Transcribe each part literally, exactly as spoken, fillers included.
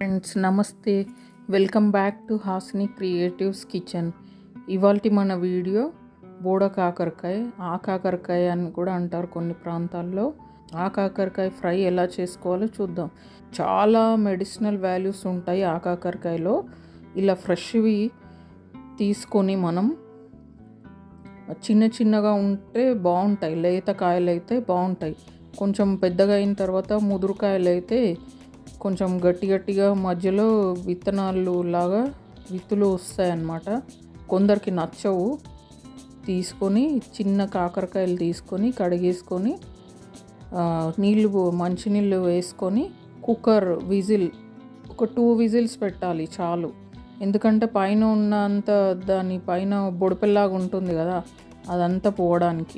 Friends నమస్తే, welcome back to Hasini creatives kitchen. ఇవాల్టి మన వీడియో బోడ కాకరకాయ, ఆ కాకరకాయ అని కూడా అంటారు కొన్ని ప్రాంతాల్లో. ఆ కాకరకాయ ఫ్రై ఎలా చేసుకోవాలో చూద్దాం. చాలా మెడిసినల్ వాల్యూస్ ఉంటాయి ఆ కాకరకాయలో. ఇలా ఫ్రెష్వి తీసుకొని మనం చిన్న చిన్నగా ఉంటే బాగుంటాయి, లేత కాయలు అయితే బాగుంటాయి. కొంచెం పెద్దగా అయిన తర్వాత ముదురుకాయలు అయితే కొంచెం గట్టి గట్టిగా మధ్యలో విత్తనాలు లాగా విత్తులు వస్తాయన్నమాట. కొందరికి నచ్చవు. తీసుకొని చిన్న కాకరకాయలు తీసుకొని కడిగేసుకొని నీళ్ళు మంచినీళ్ళు వేసుకొని కుక్కర్ విజిల్ ఒక టూ విజిల్స్ పెట్టాలి చాలు. ఎందుకంటే పైన ఉన్నంత దాని పైన బొడిపెల్లాగా ఉంటుంది కదా, అదంతా పోవడానికి.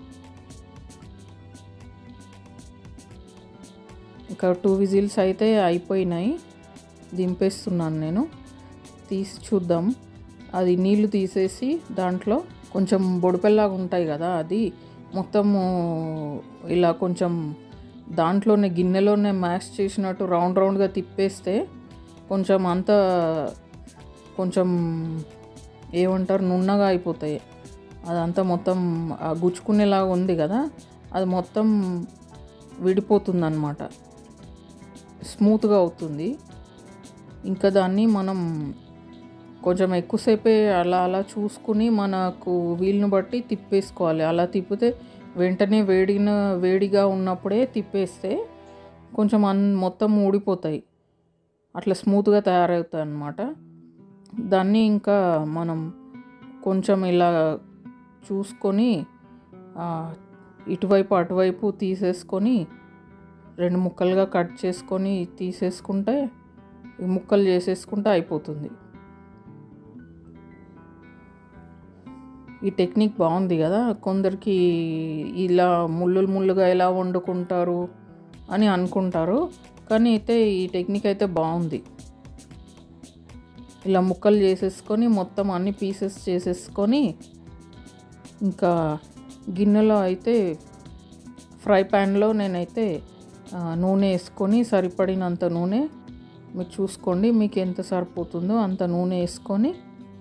ఇంకా టూ విజిల్స్ అయితే అయిపోయినాయి, దింపేస్తున్నాను నేను. తీసి చూద్దాం. అది నీళ్ళు తీసేసి దాంట్లో కొంచెం బొడిపెల్లాగా ఉంటాయి కదా, అది మొత్తము ఇలా కొంచెం దాంట్లోనే గిన్నెలోనే మ్యాష్ చేసినట్టు రౌండ్ రౌండ్గా తిప్పేస్తే కొంచెం అంత కొంచెం ఏమంటారు నున్నగా అయిపోతాయి. అదంతా మొత్తం గుచ్చుకునేలాగా ఉంది కదా, అది మొత్తం విడిపోతుంది అన్నమాట, స్మూత్గా అవుతుంది. ఇంకా దాన్ని మనం కొంచెం ఎక్కువసేపే అలా అలా చూసుకుని మనకు వీలుని బట్టి తిప్పేసుకోవాలి. అలా తిప్పితే వెంటనే వేడిన వేడిగా ఉన్నప్పుడే తిప్పేస్తే కొంచెం అన్ మొత్తం ఊడిపోతాయి, అట్లా స్మూత్గా తయారవుతాయి అన్నమాట. దాన్ని ఇంకా మనం కొంచెం ఇలా చూసుకొని ఇటువైపు అటువైపు తీసేసుకొని రెండు ముక్కలుగా కట్ చేసుకొని తీసేసుకుంటే ఈ ముక్కలు చేసేసుకుంటే అయిపోతుంది. ఈ టెక్నిక్ బాగుంది కదా. కొందరికి ఇలా ముళ్ళులు ముళ్ళుగా ఎలా వండుకుంటారు అని అనుకుంటారు, కానీ అయితే ఈ టెక్నిక్ అయితే బాగుంది. ఇలా ముక్కలు చేసేసుకొని మొత్తం అన్ని పీసెస్ చేసేసుకొని ఇంకా గిన్నెలో అయితే ఫ్రై ప్యాన్లో నేనైతే నూనె వేసుకొని సరిపడినంత నూనె మీరు చూసుకోండి, మీకు ఎంత సరిపోతుందో అంత నూనె వేసుకొని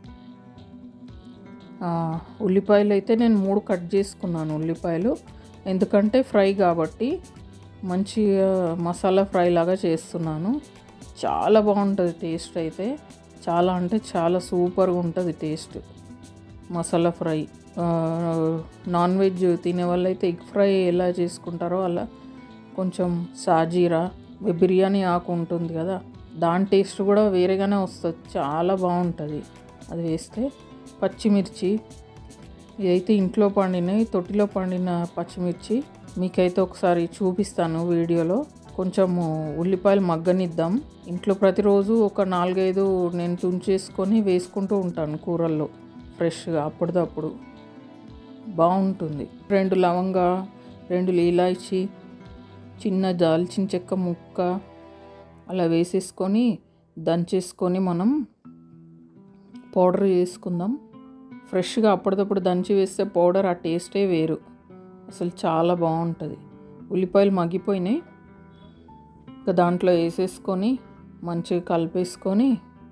ఉల్లిపాయలు అయితే నేను మూడు కట్ చేసుకున్నాను ఉల్లిపాయలు. ఎందుకంటే ఫ్రై కాబట్టి మంచి మసాలా ఫ్రై లాగా చేస్తున్నాను. చాలా బాగుంటుంది టేస్ట్ అయితే, చాలా అంటే చాలా సూపర్గా ఉంటుంది taste masala fry. Non veg తినే వాళ్ళు అయితే ఎగ్ ఫ్రై ఎలా చేసుకుంటారో అలా కొంచెం సాజీరా బిర్యానీ ఆకు ఉంటుంది కదా, దాని టేస్ట్ కూడా వేరేగానే వస్తుంది, చాలా బాగుంటుంది అది వేస్తే. పచ్చిమిర్చి ఇదైతే ఇంట్లో పండినవి, తొట్టిలో పండిన పచ్చిమిర్చి మీకైతే ఒకసారి చూపిస్తాను వీడియోలో. కొంచెము ఉల్లిపాయలు మగ్గనిద్దాం. ఇంట్లో ప్రతిరోజు ఒక నాలుగైదు నేను తుంచేసుకొని వేసుకుంటూ ఉంటాను కూరల్లో ఫ్రెష్గా, అప్పటిదప్పుడు బాగుంటుంది. రెండు లవంగా, రెండు ఇలాచీ, చిన్న దాల్చిన చెక్క ముక్క అలా వేసేసుకొని దంచేసుకొని మనం పౌడర్ చేసుకుందాం. ఫ్రెష్గా అప్పటిదప్పుడు దంచి వేస్తే పౌడర్ ఆ టేస్టే వేరు, అసలు చాలా బాగుంటుంది. ఉల్లిపాయలు మగ్గిపోయినాయి, ఇంకా దాంట్లో వేసేసుకొని మంచిగా కలిపేసుకొని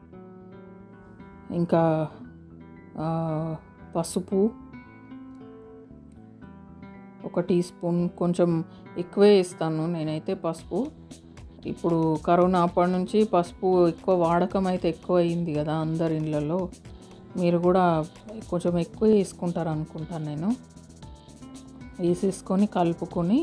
ఇంకా పసుపు ఒక టీ స్పూన్, కొంచెం ఎక్కువే వేస్తాను నేనైతే పసుపు. ఇప్పుడు కరోనా అప్పటి నుంచి పసుపు ఎక్కువ వాడకం అయితే ఎక్కువ అయింది కదా అందరి ఇళ్ళలో, మీరు కూడా కొంచెం ఎక్కువ వేసుకుంటారు అనుకుంటాను నేను. వేసేసుకొని కలుపుకొని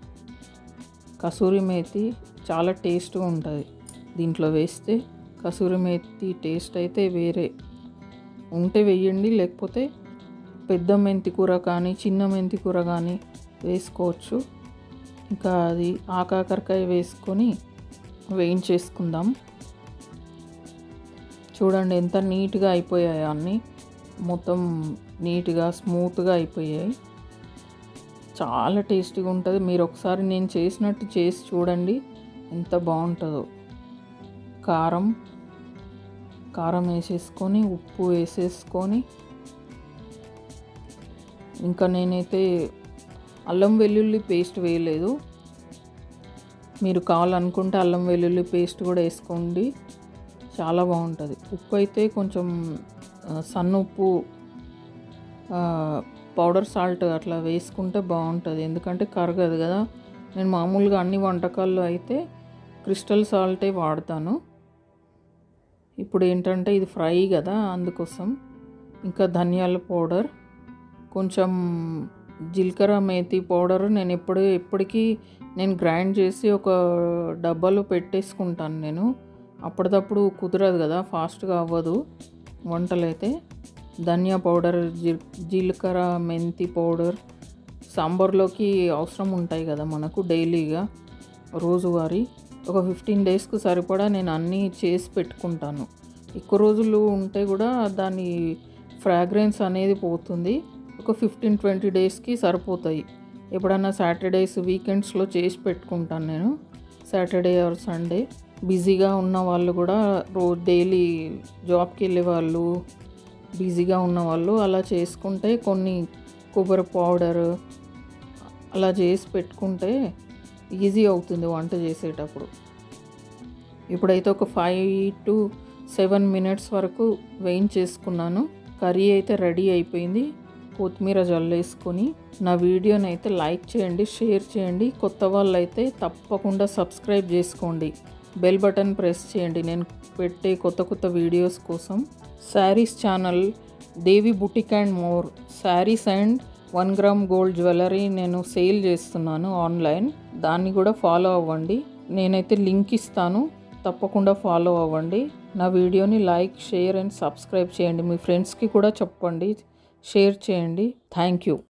కసూరి మేతి చాలా టేస్ట్గా ఉంటుంది దీంట్లో వేస్తే. కసూరి మేతి టేస్ట్ అయితే వేరే, ఉంటే వేయండి, లేకపోతే పెద్ద మెంతి కూర కానీ చిన్న మెంతి కూర కానీ వేసుకోవచ్చు. ఇంకా అది ఆ కాకరకాయ వేసుకొని వేయించేసుకుందాం. చూడండి ఎంత నీట్గా అయిపోయాయి, అన్నీ మొత్తం నీట్గా స్మూత్గా అయిపోయాయి, చాలా టేస్టీగా ఉంటుంది. మీరు ఒకసారి నేను చేసినట్టు చేసి చూడండి ఎంత బాగుంటుందో. కారం కారం వేసేసుకొని ఉప్పు వేసేసుకొని ఇంకా నేనైతే అల్లం వెల్లుల్లి పేస్ట్ వేయలేదు, మీరు కావాలనుకుంటే అల్లం వెల్లుల్లి పేస్ట్ కూడా వేసుకోండి, చాలా బాగుంటుంది. ఉప్పు అయితే కొంచెం సన్న ఉప్పు, పౌడర్ సాల్ట్ అట్లా వేసుకుంటే బాగుంటుంది, ఎందుకంటే కరగదు కదా. నేను మామూలుగా అన్ని వంటకాల్లో అయితే క్రిస్టల్ సాల్టే వాడతాను. ఇప్పుడు ఏంటంటే ఇది ఫ్రై కదా, అందుకోసం. ఇంకా ధనియాల పౌడర్, కొంచెం జీలకర్ర మేతి పౌడర్ నేను ఎప్పుడు ఎప్పటికీ నేను గ్రైండ్ చేసి ఒక డబ్బాలో పెట్టేసుకుంటాను. నేను అప్పటిదప్పుడు కుదరదు కదా, ఫాస్ట్గా అవ్వదు వంటలైతే. ధనియా పౌడర్, జీ జీలకర్ర మెంతి పౌడర్ సాంబార్లోకి అవసరం ఉంటాయి కదా మనకు డైలీగా, రోజువారీ. ఒక ఫిఫ్టీన్ డేస్కు సరిపడా నేను అన్నీ చేసి పెట్టుకుంటాను. ఎక్కువ రోజులు ఉంటే కూడా దాని ఫ్రాగ్రెన్స్ అనేది పోతుంది. ఒక ఫిఫ్టీన్ ట్వంటీ డేస్కి సరిపోతాయి. ఎప్పుడన్నా సాటర్డేస్, వీకెండ్స్లో చేసి పెట్టుకుంటాను నేను, సాటర్డే ఆర్ సండే. బిజీగా ఉన్న వాళ్ళు కూడా, రోజు డైలీ జాబ్కి వెళ్ళే వాళ్ళు, బిజీగా ఉన్న వాళ్ళు అలా చేసుకుంటే, కొన్ని కొబ్బరి పౌడర్ అలా చేసి పెట్టుకుంటే ఈజీ అవుతుంది వంట చేసేటప్పుడు. ఇప్పుడైతే ఒక ఫైవ్ టు సెవెన్ మినిట్స్ వరకు వేయించేసుకున్నాను. కర్రీ అయితే రెడీ అయిపోయింది. కొత్తిమీర జల్లేసుకొని నా వీడియోని అయితే లైక్ చేయండి, షేర్ చేయండి. కొత్త వాళ్ళు అయితే తప్పకుండా సబ్స్క్రైబ్ చేసుకోండి, బెల్ బటన్ ప్రెస్ చేయండి నేను పెట్టే కొత్త కొత్త వీడియోస్ కోసం. Saris channel Devi boutique and more saris and one gram gold jewellery నేను సేల్ చేస్తున్నాను ఆన్లైన్, దాన్ని కూడా ఫాలో అవ్వండి. నేనైతే లింక్ ఇస్తాను, తప్పకుండా ఫాలో అవ్వండి. నా వీడియోని లైక్, షేర్ అండ్ సబ్స్క్రైబ్ చేయండి. మీ ఫ్రెండ్స్కి కూడా చెప్పండి, షేర్ చేయండి. Thank you.